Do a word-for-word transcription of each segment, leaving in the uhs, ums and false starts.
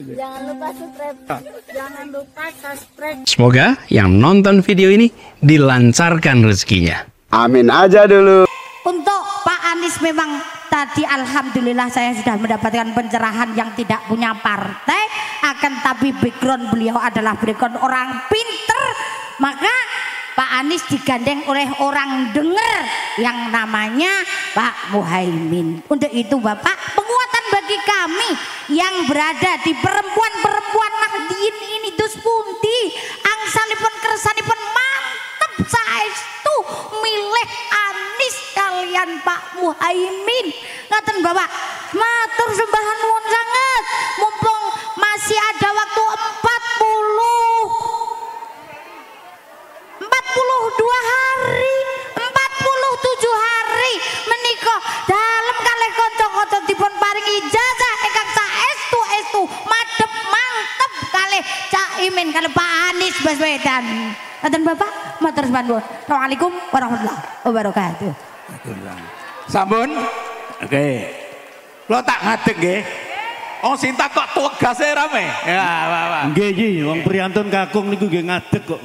Jangan lupa subscribe. Jangan lupa subscribe. Semoga yang nonton video ini dilancarkan rezekinya. Amin aja dulu. Untuk Pak Anies memang tadi alhamdulillah saya sudah mendapatkan pencerahan yang tidak punya partai, akan tapi background beliau adalah background orang pinter, maka Pak Anies digandeng oleh orang dengar yang namanya Pak Muhaimin. Untuk itu Bapak, penguatan bagi kami yang berada di perempuan-perempuan Nahdien ini dus pundi angsanipun kersanipun mantep saestu milih Anies kalian Pak Muhaimin. Ngaten Bapak, matur sembah nuwun sangat, mumpung masih ada waktu empat puluh dua hari, empat puluh tujuh hari menika dalem kalih kanca-kanca dipun paring ijazah ingkang saestu estu madhep mantep kalih Cak Imin kalih Pak Anies Baswedan. Ngaten Bapak, matur nuwun. Assalamualaikum warahmatullahi wabarakatuh. Sampun? Oke. Lo tak ngadeg nggih. Oh Sinta kok tugas e rame. Ya, Pak. Nggih iki wong priyantun kakung niku nggih ngadeg kok.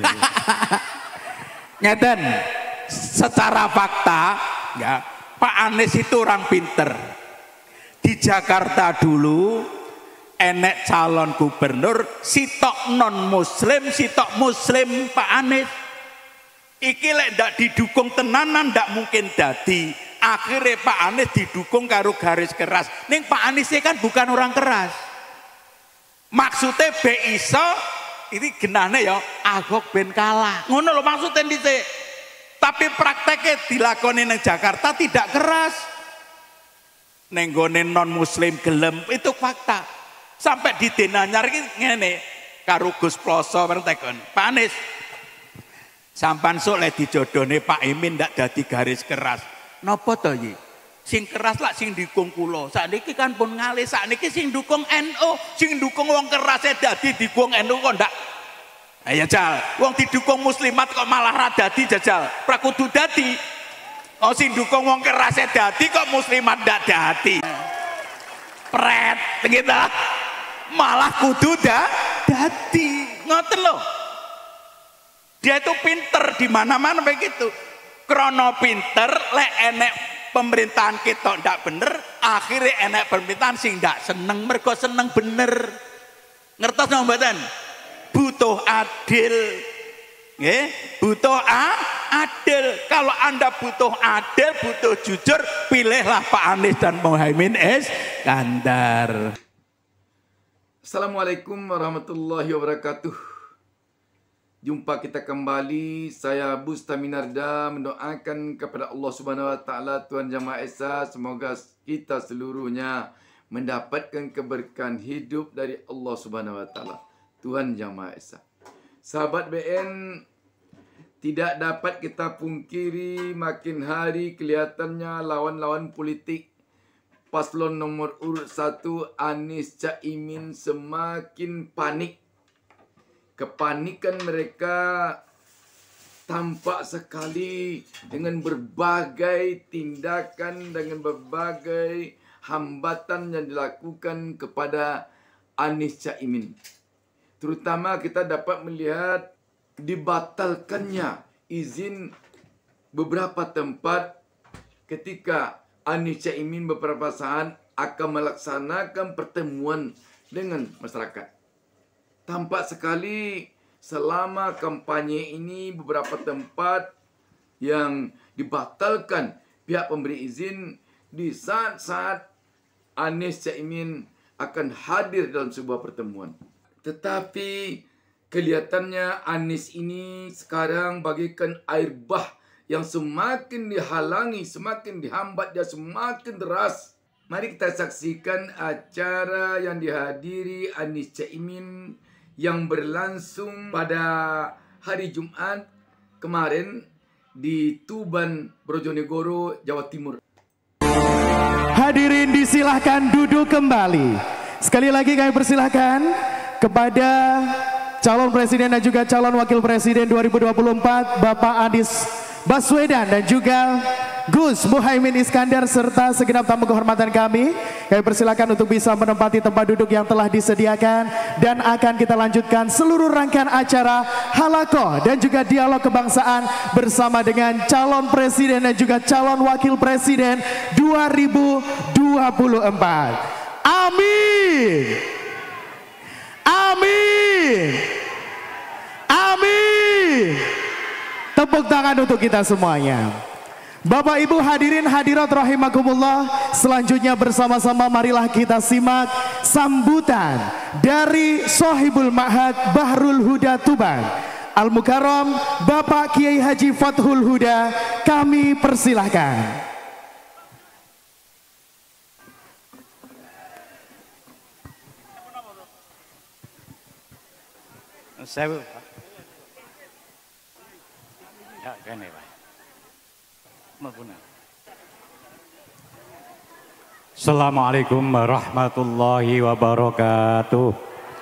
Ngeten, secara fakta ya Pak Anies itu orang pinter. Di Jakarta dulu enek calon gubernur sitok non muslim, sitok muslim Pak Anies. Iki lek ndak didukung tenanan ndak mungkin dadi. Akhirnya Pak Anies didukung karo garis keras. Ning Pak Anies kan bukan orang keras. Maksudnya be iso ini genane ya Ahok ben kalah. Ngono lho maksudnya dhisik. Tapi prakteknya dilakoni nang Jakarta tidak keras. Ning gone non muslim gelem itu fakta. Sampai di Denanyar iki ngene karo Gus Ploso mertekon. Pak Anies sampan sok le dijodone Pak Imin ndak dadi garis keras. Napa to iki? Sing keras lah sing dukung kula. Sakniki kan pun ngalih, sakniki sing dukung N U, sing dukung wong keras e dadi dukung N U kok ndak. Ayo Jal, wong didukung muslimat kok malah ra dadi jajal. Pra kudu dadi. Oh sing dukung wong keras e dadi kok muslimat ndak dadi. Pret, gitu. Malah kudu dah dadi. Ngoten lho. Dia itu pinter di mana-mana begitu. Krono pinter lek enek pemerintahan kita ndak bener, akhirnya enek pemerintahan sing ndak seneng mergo seneng bener. Ngertos nang mboten? Butuh adil. Nggih, butuh a adil. Kalau Anda butuh adil, butuh jujur, pilihlah Pak Anies dan Muhaimin Iskandar. Assalamualaikum warahmatullahi wabarakatuh. Jumpa kita kembali, saya Busta Minarda mendoakan kepada Allah Subhanahu Wa Taala Tuhan Yang Maha Esa, semoga kita seluruhnya mendapatkan keberkahan hidup dari Allah Subhanahu Wa Taala Tuhan Yang Maha Esa. Sahabat B N, tidak dapat kita pungkiri makin hari kelihatannya lawan-lawan politik paslon nomor urut satu Anies Cak Imin semakin panik. Kepanikan mereka tampak sekali dengan berbagai tindakan, dengan berbagai hambatan yang dilakukan kepada Anies Cak Imin. Terutama kita dapat melihat dibatalkannya izin beberapa tempat ketika Anies Cak Imin beberapa saat akan melaksanakan pertemuan dengan masyarakat. Tampak sekali selama kampanye ini beberapa tempat yang dibatalkan pihak pemberi izin di saat-saat Anies Cak Imin akan hadir dalam sebuah pertemuan. Tetapi kelihatannya Anies ini sekarang bagaikan air bah yang semakin dihalangi, semakin dihambat, dia semakin deras. Mari kita saksikan acara yang dihadiri Anies Cak Imin yang berlangsung pada hari Jumat kemarin di Tuban, Bojonegoro, Jawa Timur. Hadirin disilahkan duduk kembali. Sekali lagi kami persilahkan kepada calon presiden dan juga calon wakil presiden dua ribu dua puluh empat Bapak Anies Baswedan dan juga Gus Muhaimin Iskandar serta segenap tamu kehormatan kami. Kami persilakan untuk bisa menempati tempat duduk yang telah disediakan dan akan kita lanjutkan seluruh rangkaian acara Halakoh dan juga dialog kebangsaan bersama dengan calon presiden dan juga calon wakil presiden dua ribu dua puluh empat. Amin. Amin. Amin. Tepuk tangan untuk kita semuanya. Bapak Ibu hadirin hadirat rahimakumullah, selanjutnya bersama-sama marilah kita simak sambutan dari Sohibul Ma'had Bahrul Huda Tuban, Al-Mukarram Bapak Kiai Haji Fathul Huda, kami persilahkan. Saya ya gini Pak. Assalamualaikum warahmatullahi wabarakatuh.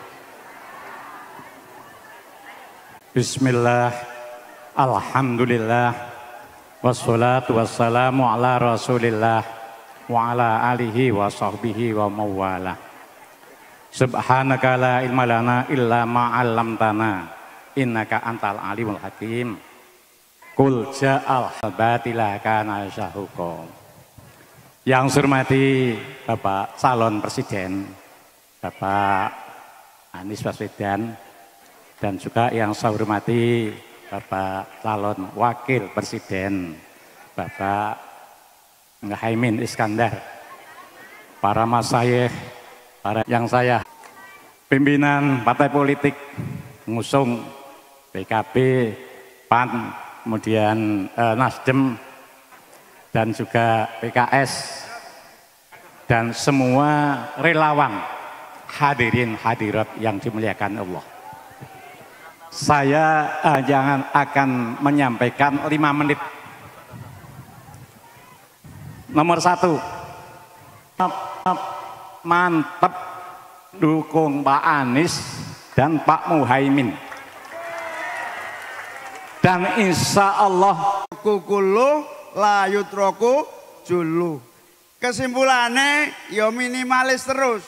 Bismillah, alhamdulillah, wassalatu wassalamu ala rasulillah wa ala alihi wa sahbihi wa mawala. Subhanaka la ilma lana illa ma'allamtana innaka antal alimul hakim. Kul ja'al batila kana syahuqa. Yang saya hormati Bapak calon presiden Bapak Anies Baswedan, dan juga yang saya hormati Bapak calon wakil presiden Bapak Muhaimin Iskandar, para masyayikh, para yang saya pimpinan partai politik mengusung P K B, P A N, kemudian eh, Nasdem dan juga P K S dan semua relawan, hadirin hadirat yang dimuliakan Allah. Saya eh, jangan akan menyampaikan lima menit. Nomor satu, mantap dukung Pak Anies dan Pak Muhaimin. Dan insya Allah kukulu layut roku julu. Kesimpulannya yo minimalis terus.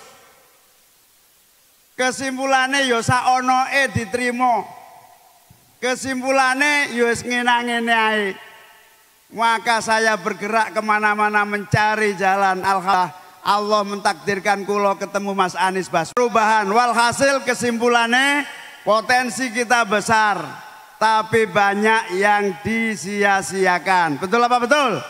Kesimpulannya yo saonoe diterima. Kesimpulannya yo ngenang-ngene ae. Maka saya bergerak kemana-mana mencari jalan. Alhamdulillah Allah mentakdirkan kulo ketemu Mas Anies Baswedan. Perubahan walhasil kesimpulannya potensi kita besar. Tapi banyak yang disia-siakan. Betul apa betul?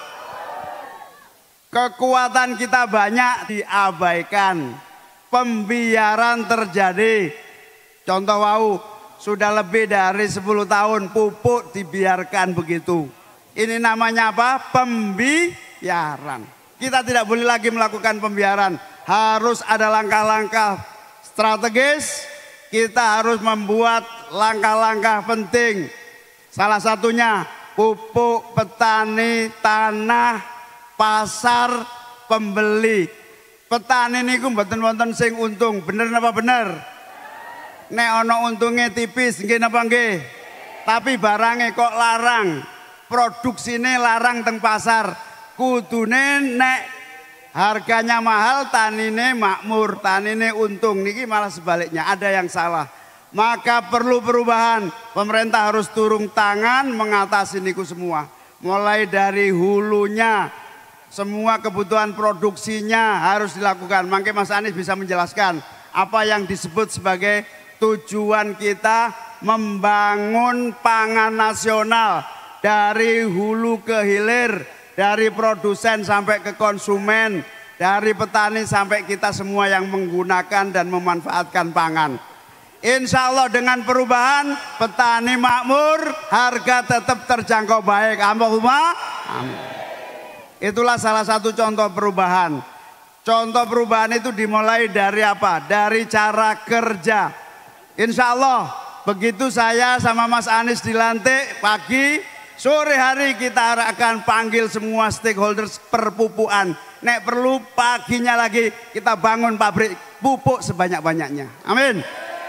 Kekuatan kita banyak diabaikan. Pembiaran terjadi. Contoh wau, sudah lebih dari sepuluh tahun pupuk dibiarkan begitu. Ini namanya apa? Pembiaran. Kita tidak boleh lagi melakukan pembiaran. Harus ada langkah-langkah strategis. Kita harus membuat langkah-langkah penting. Salah satunya pupuk, petani, tanah, pasar, pembeli. Petani niku mboten wonten sing untung, bener napa bener? Nek ana untunge tipis nggih napa nggih? Tapi barangnya kok larang. Produksine larang teng pasar. Kudune nek harganya mahal, tanine makmur, tanine untung. Niki malah sebaliknya, ada yang salah. Maka perlu perubahan. Pemerintah harus turun tangan mengatasi niku semua. Mulai dari hulunya, semua kebutuhan produksinya harus dilakukan. Mungkin Mas Anies bisa menjelaskan apa yang disebut sebagai tujuan kita membangun pangan nasional dari hulu ke hilir. Dari produsen sampai ke konsumen, dari petani sampai kita semua yang menggunakan dan memanfaatkan pangan. Insya Allah dengan perubahan, petani makmur, harga tetap terjangkau baik. Allahumma amin. Itulah salah satu contoh perubahan. Contoh perubahan itu dimulai dari apa? Dari cara kerja. Insya Allah begitu saya sama Mas Anies dilantik pagi, sore hari kita akan panggil semua stakeholders perpupukan. Nek perlu paginya lagi kita bangun pabrik pupuk sebanyak-banyaknya. Amin.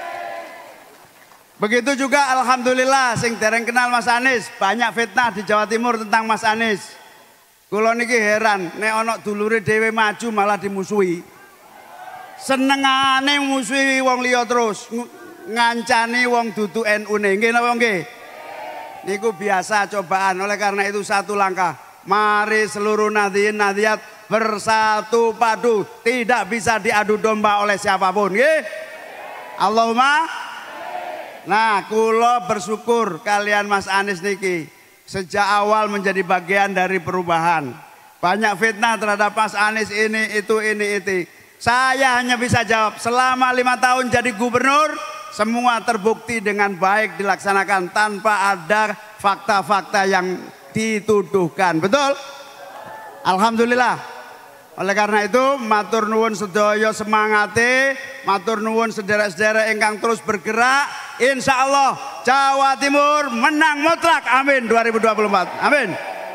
Begitu juga alhamdulillah sing dereng kenal Mas Anies, banyak fitnah di Jawa Timur tentang Mas Anies. Kula niki heran, nek ana dulure dhewe maju malah dimusuhi. Senengane musuhi wong liya terus, ngancani wong dudu N U-ne. Nggih napa nggih? Niku biasa cobaan. Oleh karena itu satu langkah. Mari seluruh nadhiin nadhiat bersatu padu, tidak bisa diadu domba oleh siapapun. Nggih? Allahumma. Nah, kula bersyukur kalian Mas Anies niki sejak awal menjadi bagian dari perubahan. Banyak fitnah terhadap Mas Anies ini, itu, ini, itu. Saya hanya bisa jawab, selama lima tahun jadi gubernur, semua terbukti dengan baik dilaksanakan tanpa ada fakta-fakta yang dituduhkan. Betul? Alhamdulillah. Oleh karena itu, matur nuwun sedaya semangate, matur nuwun sederek-sederek ingkang terus bergerak. Insya Allah Jawa Timur menang mutlak. Amin dua ribu dua puluh empat. Amin.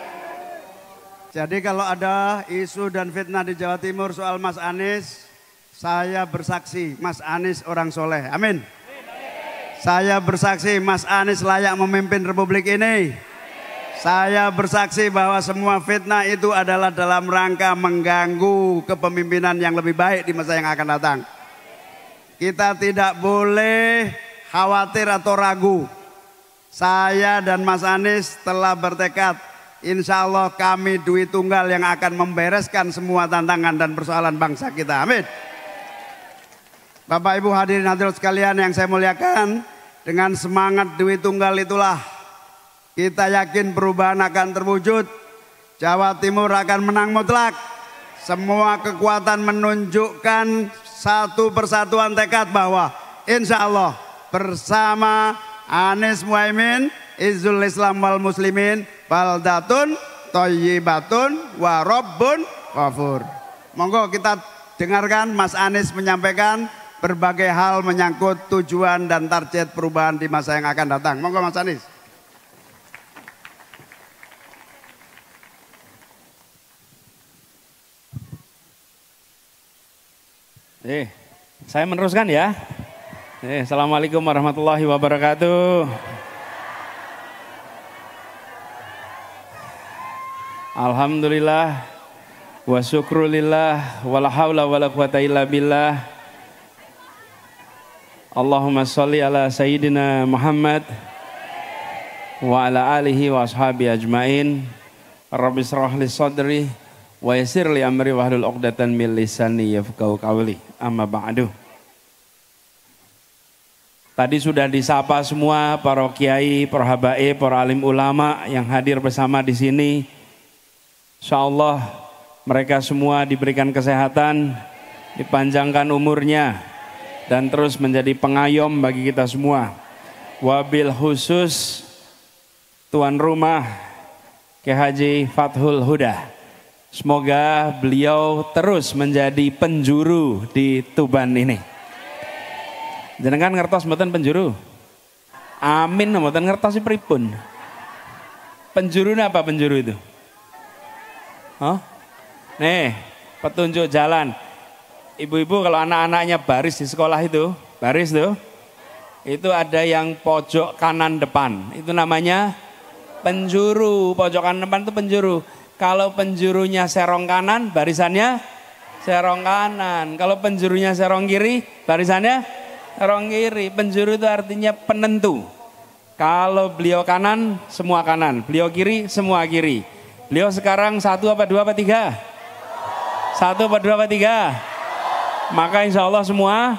Jadi kalau ada isu dan fitnah di Jawa Timur soal Mas Anies, saya bersaksi Mas Anies orang soleh. Amin. Saya bersaksi Mas Anies layak memimpin Republik ini. Saya bersaksi bahwa semua fitnah itu adalah dalam rangka mengganggu kepemimpinan yang lebih baik di masa yang akan datang. Kita tidak boleh khawatir atau ragu. Saya dan Mas Anies telah bertekad, insya Allah kami Dwi Tunggal yang akan membereskan semua tantangan dan persoalan bangsa kita. Amin. Bapak Ibu hadirin hadirat sekalian yang saya muliakan, dengan semangat Dwi Tunggal itulah kita yakin perubahan akan terwujud. Jawa Timur akan menang mutlak. Semua kekuatan menunjukkan satu persatuan tekad bahwa insya Allah bersama Anies Muhaimin, Izzul Islam wal Muslimin, baldatun thayyibatun wa rabbun ghafur. Monggo kita dengarkan Mas Anies menyampaikan berbagai hal menyangkut tujuan dan target perubahan di masa yang akan datang. Monggo Mas Anies. Eh, saya meneruskan ya. Eh, Assalamualaikum warahmatullahi wabarakatuh. Alhamdulillah wa syukrulillah wala haula wala quwata illa billah. Allahumma sholli ala sayyidina Muhammad wa ala alihi wa ashabi ajmain. Rabbi shrah li sadri wa yassir li amri wahlul 'uqdatan min lisani yafqahu qawli. Amma ba'du. Tadi sudah disapa semua para kiai, para habaib, para alim ulama yang hadir bersama di sini. Insyaallah mereka semua diberikan kesehatan, dipanjangkan umurnya dan terus menjadi pengayom bagi kita semua. Wabil khusus tuan rumah Kiai Haji Fathul Huda. Semoga beliau terus menjadi penjuru di Tuban ini. Jenengan ngertos mboten penjuru? Amin mboten ngertos pripun. Penjuru apa penjuru itu? Hah? Nih, petunjuk jalan. Ibu-ibu kalau anak-anaknya baris di sekolah itu, baris tuh. Itu ada yang pojok kanan depan. Itu namanya penjuru. Pojok kanan depan itu penjuru. Kalau penjurunya serong kanan, barisannya serong kanan. Kalau penjurunya serong kiri, barisannya serong kiri. Penjuru itu artinya penentu. Kalau beliau kanan, semua kanan. Beliau kiri, semua kiri. Beliau sekarang satu apa dua apa tiga? Satu apa dua apa tiga? Maka insya Allah semua.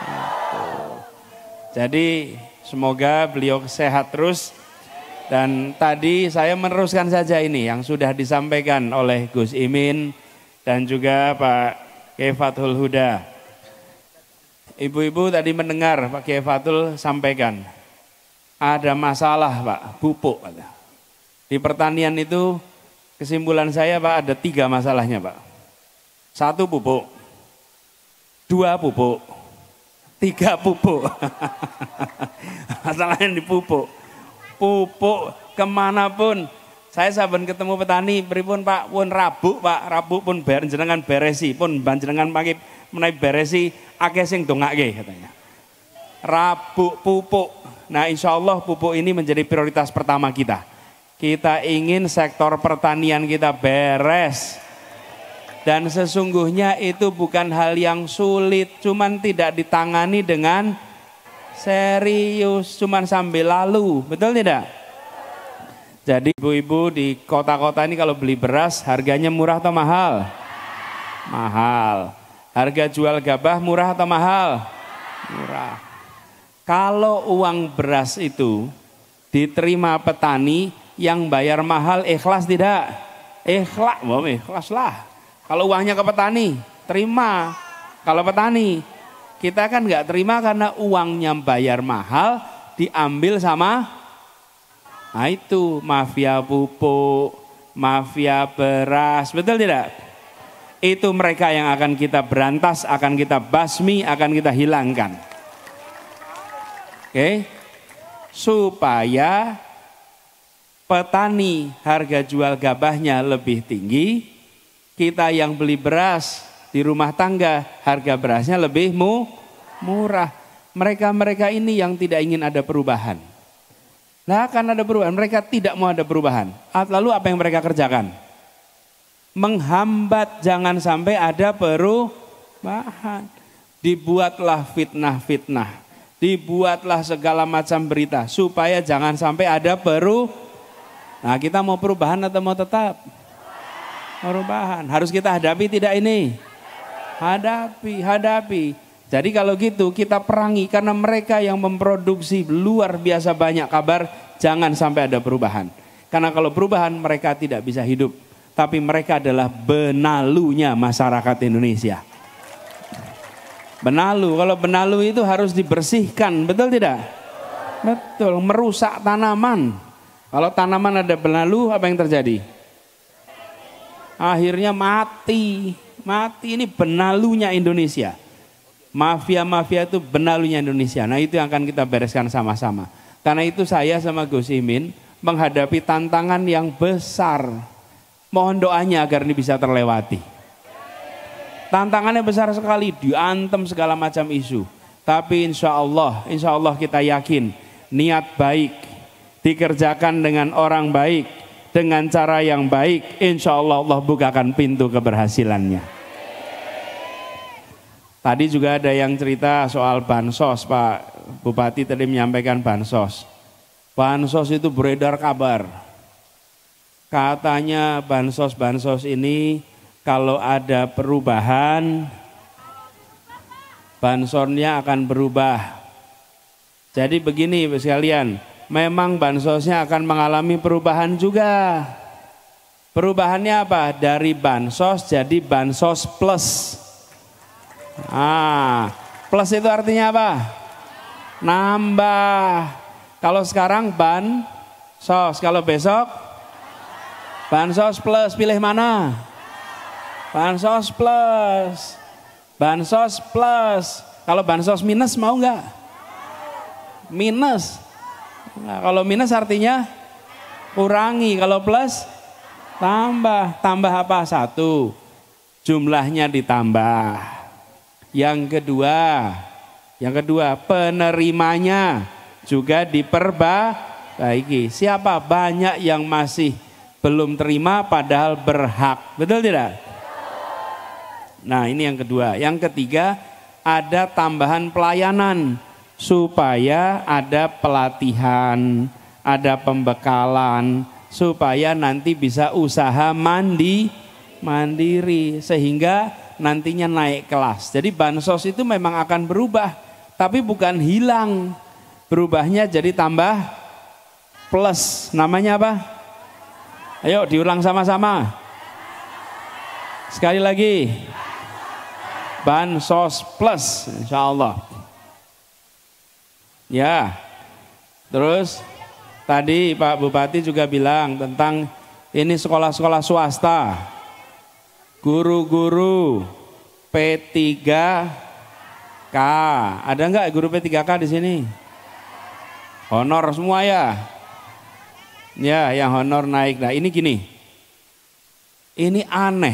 Jadi semoga beliau sehat terus. Dan tadi saya meneruskan saja ini yang sudah disampaikan oleh Gus Imin dan juga Pak Kiai Fathul Huda. Ibu-ibu tadi mendengar Pak Kiai Fathul sampaikan, ada masalah Pak, pupuk. Di pertanian itu kesimpulan saya Pak ada tiga masalahnya Pak. Satu pupuk, dua pupuk, tiga pupuk. Masalahnya di pupuk. Pupuk kemanapun saya saben ketemu petani pripun Pak pun rabuk Pak rabuk pun ber jenengan beresi pun panjenengan pakai menaik beresi akeh sing dongake katanya rabuk pupuk. Nah insya Allah pupuk ini menjadi prioritas pertama kita. Kita ingin sektor pertanian kita beres. Dan sesungguhnya itu bukan hal yang sulit, cuman tidak ditangani dengan serius, cuman sambil lalu, betul tidak? Jadi ibu-ibu di kota-kota ini kalau beli beras harganya murah atau mahal? Mahal. Harga jual gabah murah atau mahal? Murah. Kalau uang beras itu diterima petani, yang bayar mahal ikhlas tidak? Ikhlas, oh, ikhlas lah. Kalau uangnya ke petani, terima. Kalau petani, kita kan nggak terima karena uangnya bayar mahal, diambil sama, nah itu mafia pupuk, mafia beras, betul tidak? Itu mereka yang akan kita berantas, akan kita basmi, akan kita hilangkan. Oke, supaya petani harga jual gabahnya lebih tinggi, kita yang beli beras di rumah tangga harga berasnya lebih mu, murah. Mereka-mereka ini yang tidak ingin ada perubahan. Nah, karena ada perubahan, mereka tidak mau ada perubahan. Lalu apa yang mereka kerjakan? Menghambat jangan sampai ada perubahan. Dibuatlah fitnah-fitnah. Dibuatlah segala macam berita supaya jangan sampai ada perubahan. Nah, kita mau perubahan atau mau tetap? Perubahan. Harus kita hadapi tidak ini? Hadapi, hadapi. Jadi kalau gitu kita perangi karena mereka yang memproduksi luar biasa banyak kabar, jangan sampai ada perubahan. Karena kalau perubahan mereka tidak bisa hidup. Tapi mereka adalah benalunya masyarakat Indonesia. Benalu, kalau benalu itu harus dibersihkan, betul tidak? Betul, merusak tanaman. Kalau tanaman ada benalu, apa yang terjadi? Akhirnya mati, mati. Ini benalunya Indonesia. Mafia-mafia itu benalunya Indonesia. Nah itu yang akan kita bereskan sama-sama. Karena itu saya sama Gus Imin menghadapi tantangan yang besar. Mohon doanya agar ini bisa terlewati. Tantangannya besar sekali, diantem segala macam isu. Tapi insya Allah, insya Allah kita yakin niat baik dikerjakan dengan orang baik, dengan cara yang baik, insya Allah Allah bukakan pintu keberhasilannya. Tadi juga ada yang cerita soal bansos, Pak Bupati tadi menyampaikan bansos. Bansos itu beredar kabar. Katanya bansos-bansos ini kalau ada perubahan, bansosnya akan berubah. Jadi begini sekalian, memang bansosnya akan mengalami perubahan juga. Perubahannya apa? Dari bansos jadi bansos plus. Ah, plus itu artinya apa? Nambah. Kalau sekarang bansos, kalau besok bansos plus, pilih mana? Bansos plus. Bansos plus. Kalau bansos minus mau nggak? Minus. Nah, kalau minus artinya kurangi, kalau plus tambah. Tambah apa? Satu, jumlahnya ditambah. Yang kedua, yang kedua penerimanya juga diperbaiki. Siapa? Banyak yang masih belum terima padahal berhak. Betul tidak? Nah ini yang kedua. Yang ketiga ada tambahan pelayanan supaya ada pelatihan, ada pembekalan supaya nanti bisa usaha mandi mandiri sehingga nantinya naik kelas. Jadi bansos itu memang akan berubah, tapi bukan hilang. Berubahnya jadi tambah plus. Namanya apa? Ayo diulang sama-sama. Sekali lagi. Bansos plus, insya Allah. Ya. Terus tadi Pak Bupati juga bilang tentang ini sekolah-sekolah swasta. Guru-guru P tiga K, ada nggak guru P tiga K di sini? Honor semua ya? Ya, yang honor naik. Nah ini gini, ini aneh.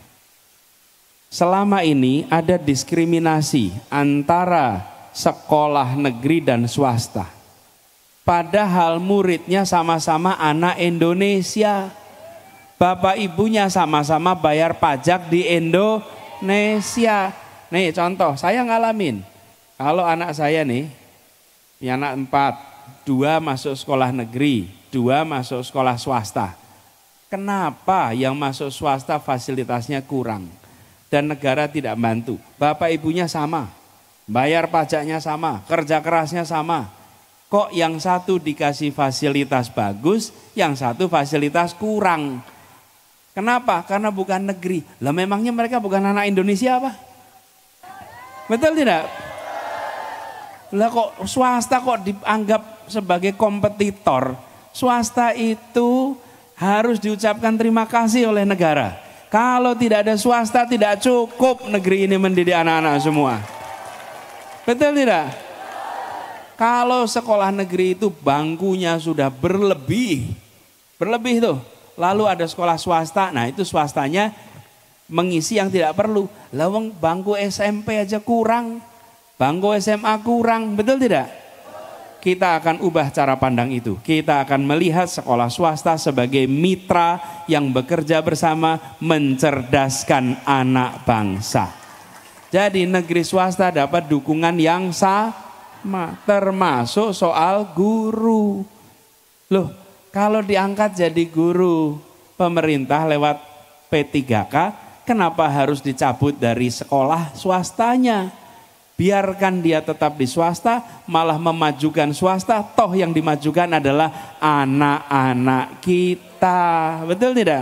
Selama ini ada diskriminasi antara sekolah negeri dan swasta. Padahal muridnya sama-sama anak Indonesia. Bapak ibunya sama-sama bayar pajak di Indonesia. Nih contoh, saya ngalamin. Kalau anak saya nih, punya anak empat, dua masuk sekolah negeri, dua masuk sekolah swasta. Kenapa yang masuk swasta fasilitasnya kurang? Dan negara tidak bantu. Bapak ibunya sama, bayar pajaknya sama, kerja kerasnya sama. Kok yang satu dikasih fasilitas bagus, yang satu fasilitas kurang? Kenapa? Karena bukan negeri. Lah memangnya mereka bukan anak Indonesia apa? Betul tidak? Lah kok swasta kok dianggap sebagai kompetitor? Swasta itu harus diucapkan terima kasih oleh negara. Kalau tidak ada swasta tidak cukup negeri ini mendidik anak-anak semua. Betul tidak? Kalau sekolah negeri itu bangkunya sudah berlebih, berlebih tuh. Lalu ada sekolah swasta, nah itu swastanya mengisi yang tidak perlu. Lawang bangku S M P aja kurang, bangku S M A kurang, betul tidak? Kita akan ubah cara pandang itu. Kita akan melihat sekolah swasta sebagai mitra yang bekerja bersama mencerdaskan anak bangsa. Jadi negeri swasta dapat dukungan yang sama. Termasuk soal guru. Loh, kalau diangkat jadi guru pemerintah lewat P tiga K, kenapa harus dicabut dari sekolah swastanya? Biarkan dia tetap di swasta, malah memajukan swasta, toh yang dimajukan adalah anak-anak kita. Betul tidak?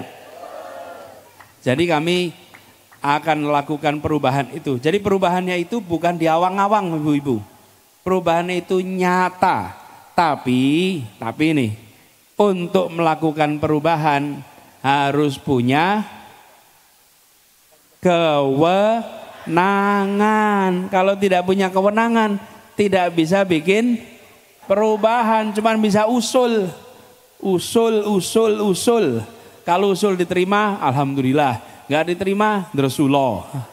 Jadi kami akan melakukan perubahan itu. Jadi perubahannya itu bukan di awang-awang, ibu-ibu. Perubahan itu nyata, tapi tapi nih untuk melakukan perubahan harus punya kewenangan. Kalau tidak punya kewenangan, tidak bisa bikin perubahan, cuman bisa usul, usul, usul, usul. Kalau usul diterima, alhamdulillah. Nggak diterima, Rasulullah.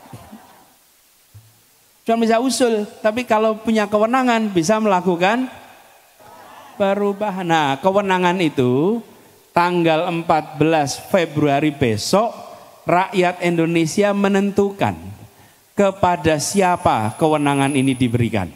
Cuma bisa usul, tapi kalau punya kewenangan bisa melakukan perubahan. Nah, kewenangan itu tanggal empat belas Februari besok rakyat Indonesia menentukan kepada siapa kewenangan ini diberikan.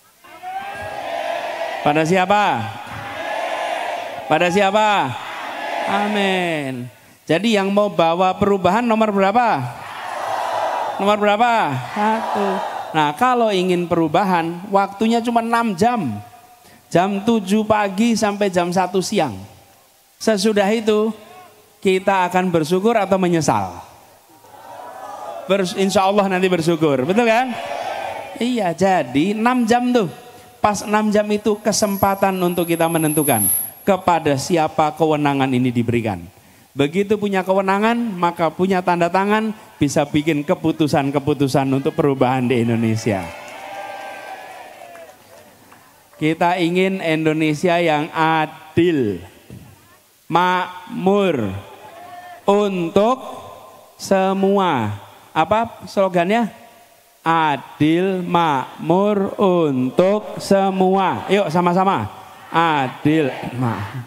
Pada siapa? Pada siapa? Amin. Jadi yang mau bawa perubahan nomor berapa? Nomor berapa? Satu. Nah kalau ingin perubahan waktunya cuma enam jam. Jam tujuh pagi sampai jam satu siang. Sesudah itu kita akan bersyukur atau menyesal? Bers, insya Allah nanti bersyukur, betul kan? Iya, jadi enam jam tuh. Pas enam jam itu kesempatan untuk kita menentukan kepada siapa kewenangan ini diberikan. Begitu punya kewenangan, maka punya tanda tangan, bisa bikin keputusan-keputusan untuk perubahan di Indonesia. Kita ingin Indonesia yang adil, makmur, untuk semua. Apa slogannya? Adil, makmur, untuk semua. Yuk sama-sama. Adil, makmur.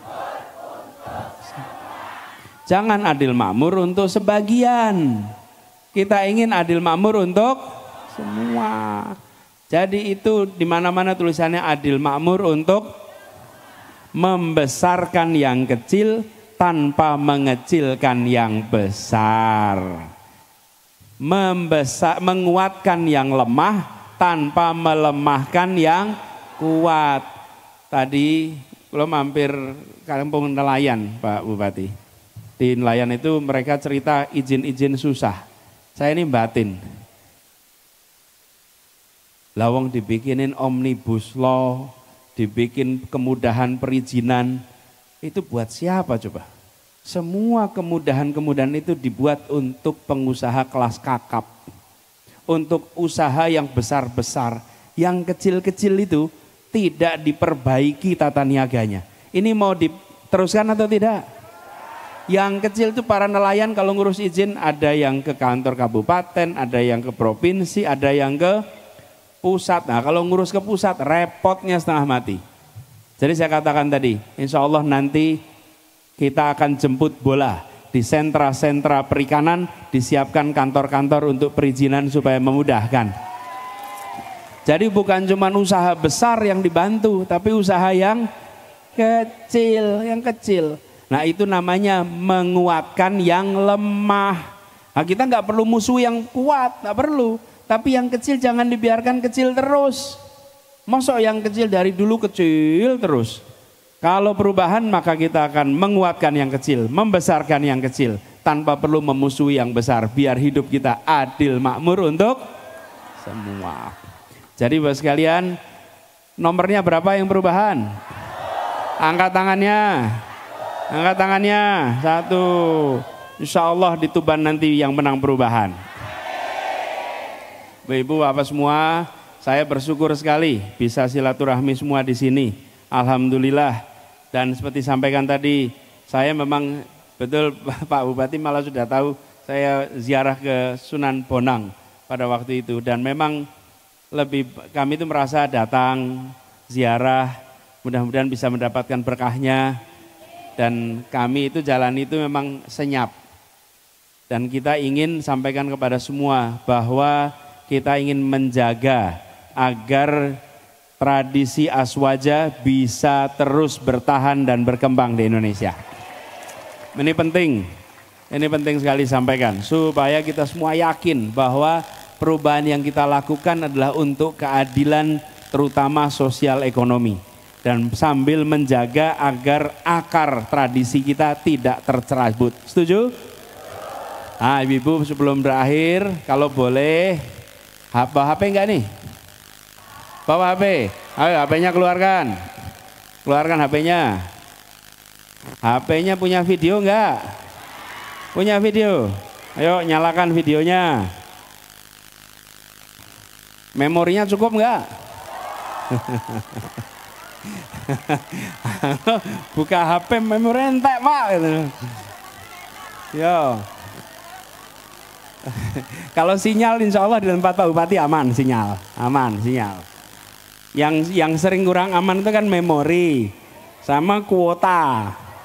Jangan adil makmur untuk sebagian. Kita ingin adil makmur untuk semua. Jadi itu di mana-mana tulisannya adil makmur untuk membesarkan yang kecil tanpa mengecilkan yang besar. Membesar, menguatkan yang lemah tanpa melemahkan yang kuat. Tadi kalau mampir kampung nelayan, Pak Bupati. Di nelayan itu mereka cerita izin-izin susah. Saya ini batin. Lawang dibikinin omnibus law, dibikin kemudahan perizinan. Itu buat siapa coba? Semua kemudahan-kemudahan itu dibuat untuk pengusaha kelas kakap. Untuk usaha yang besar-besar. Yang kecil-kecil itu tidak diperbaiki tata niaganya. Ini mau diteruskan atau tidak? Yang kecil itu para nelayan kalau ngurus izin ada yang ke kantor kabupaten, ada yang ke provinsi, ada yang ke pusat. Nah kalau ngurus ke pusat repotnya setengah mati. Jadi saya katakan tadi, insya Allah nanti kita akan jemput bola di sentra-sentra perikanan, disiapkan kantor-kantor untuk perizinan supaya memudahkan. Jadi bukan cuma usaha besar yang dibantu, tapi usaha yang kecil, yang kecil. Nah itu namanya menguatkan yang lemah. Nah kita nggak perlu musuh yang kuat, nggak perlu. Tapi yang kecil jangan dibiarkan kecil terus. Masuk yang kecil dari dulu kecil terus. Kalau perubahan maka kita akan menguatkan yang kecil, membesarkan yang kecil tanpa perlu memusuhi yang besar. Biar hidup kita adil makmur untuk semua. Jadi Bapak sekalian, nomornya berapa yang perubahan? Angkat tangannya, angkat tangannya. Satu. Insya Allah di Tuban nanti yang menang perubahan. Ibu Bapak semua, saya bersyukur sekali bisa silaturahmi semua di sini. Alhamdulillah. Dan seperti sampaikan tadi, saya memang betul Pak Bupati malah sudah tahu saya ziarah ke Sunan Bonang pada waktu itu. Dan memang lebih kami itu merasa datang ziarah, mudah-mudahan bisa mendapatkan berkahnya. Dan kami itu jalan itu memang senyap. Dan kita ingin sampaikan kepada semua bahwa kita ingin menjaga agar tradisi Aswaja bisa terus bertahan dan berkembang di Indonesia. Ini penting, ini penting sekali sampaikan supaya kita semua yakin bahwa perubahan yang kita lakukan adalah untuk keadilan terutama sosial ekonomi dan sambil menjaga agar akar tradisi kita tidak tercerabut. Setuju? Nah, ibu-ibu sebelum berakhir kalau boleh bawa H P enggak nih? Bawa H P, ayo H P-nya keluarkan, keluarkan H P-nya. H P-nya punya video enggak? Punya video? Ayo nyalakan videonya. Memorinya cukup enggak? Buka H P memori entek Pak. Yo. Kalau sinyal insya Allah di tempat Pak Bupati aman sinyal, aman sinyal. Yang yang sering kurang aman itu kan memori sama kuota.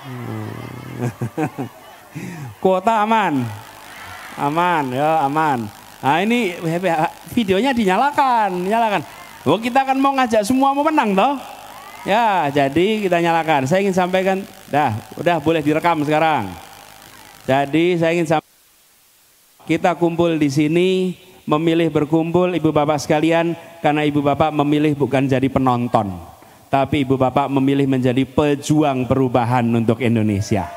Kuota aman, aman ya aman. Nah ini videonya dinyalakan, nyalakan. Oh kita kan mau ngajak semua mau menang toh. Ya jadi kita nyalakan. Saya ingin sampaikan, dah udah boleh direkam sekarang. Jadi saya ingin sampaikan. Kita kumpul di sini, memilih berkumpul ibu bapak sekalian, karena ibu bapak memilih bukan jadi penonton, tapi ibu bapak memilih menjadi pejuang perubahan untuk Indonesia.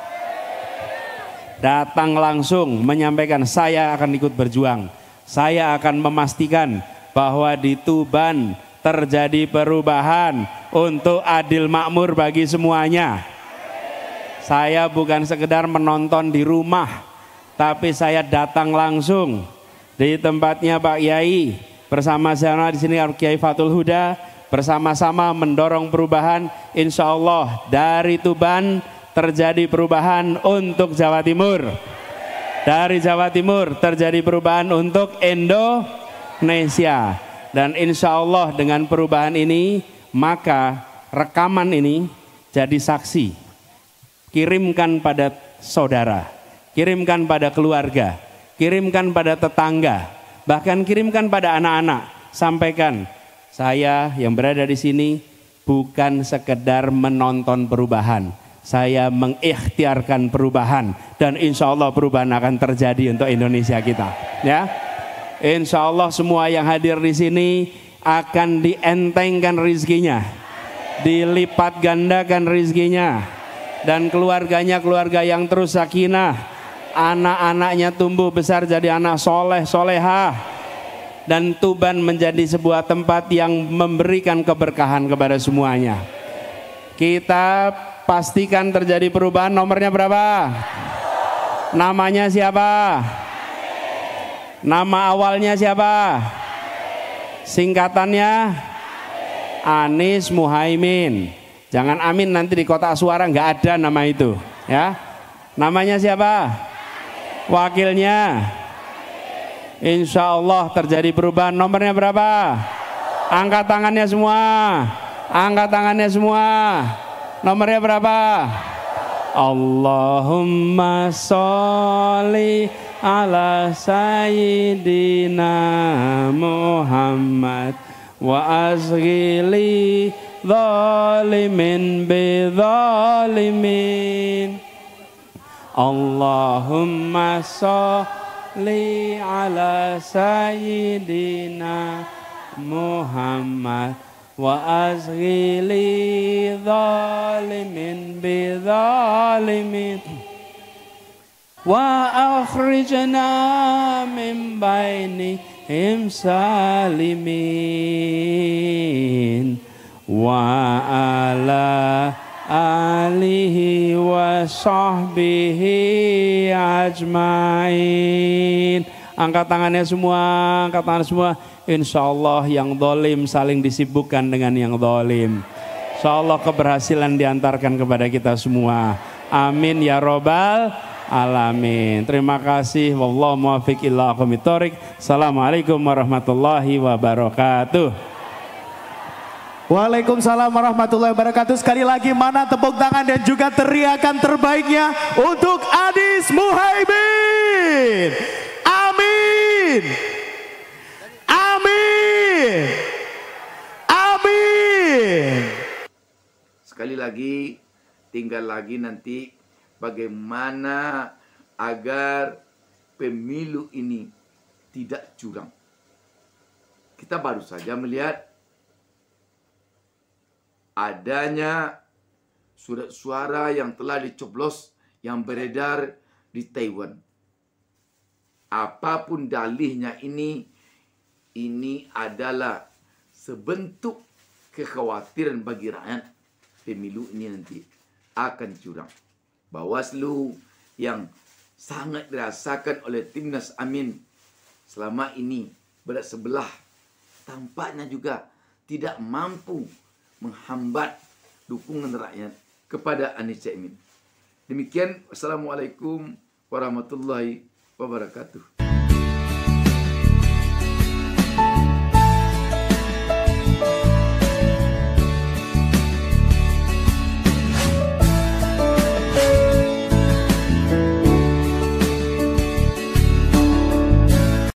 Datang langsung menyampaikan saya akan ikut berjuang, saya akan memastikan bahwa di Tuban terjadi perubahan untuk adil makmur bagi semuanya. Saya bukan sekedar menonton di rumah, tapi saya datang langsung di tempatnya Pak Kiai bersama-sama di sini Kiai Fathul Huda, bersama-sama mendorong perubahan. Insya Allah dari Tuban terjadi perubahan untuk Jawa Timur, dari Jawa Timur terjadi perubahan untuk Indonesia. Dan insya Allah dengan perubahan ini maka rekaman ini jadi saksi. Kirimkan pada saudara, kirimkan pada keluarga, kirimkan pada tetangga, bahkan kirimkan pada anak-anak. Sampaikan, saya yang berada di sini bukan sekedar menonton perubahan, saya mengikhtiarkan perubahan dan insya Allah perubahan akan terjadi untuk Indonesia kita. Ya, insya Allah semua yang hadir di sini akan dientengkan rizkinya, dilipat gandakan rizkinya, dan keluarganya keluarga yang terus sakinah. Anak-anaknya tumbuh besar jadi anak soleh solehah, dan Tuban menjadi sebuah tempat yang memberikan keberkahan kepada semuanya. Kita pastikan terjadi perubahan. Nomornya berapa? Namanya siapa? Nama awalnya siapa? Singkatannya Anies Muhaimin. Jangan amin nanti di kotak suara nggak ada nama itu ya. Namanya siapa? Wakilnya, insya Allah terjadi perubahan. Nomornya berapa? Angkat tangannya semua. Angkat tangannya semua. Nomornya berapa? Allahumma sholli ala sayyidina Muhammad wa azghili zalimin bi zalimin. Allahumma sholli ala sayyidina Muhammad wa azghili zalimin bi zalimin wa akhrijna min bainihim salimin wa ala alihi wa sahbihi ajmain. Angkat tangannya semua, angkat tangan semua. Insya Allah yang dolim saling disibukkan dengan yang dolim. Insya Allah keberhasilan diantarkan kepada kita semua. Amin ya robbal alamin. Terima kasih. Wallahu muwaffiq ila aqwamit thoriq. Assalamualaikum warahmatullahi wabarakatuh. Waalaikumsalam warahmatullahi wabarakatuh. Sekali lagi mana tepuk tangan dan juga teriakan terbaiknya untuk Adis Muhaimin. Amin. Amin. Amin. Sekali lagi, tinggal lagi nanti bagaimana agar pemilu ini tidak curang. Kita baru saja melihat adanya surat suara yang telah dicoblos yang beredar di Taiwan. Apapun dalihnya ini, ini adalah sebentuk kekhawatiran bagi rakyat. Pemilu ini nanti akan curang. Bawaslu yang sangat dirasakan oleh Timnas Amin selama ini berat sebelah, tampaknya juga tidak mampu menghambat dukungan rakyat kepada Anies Caimin. Demikian, wassalamualaikum warahmatullahi wabarakatuh.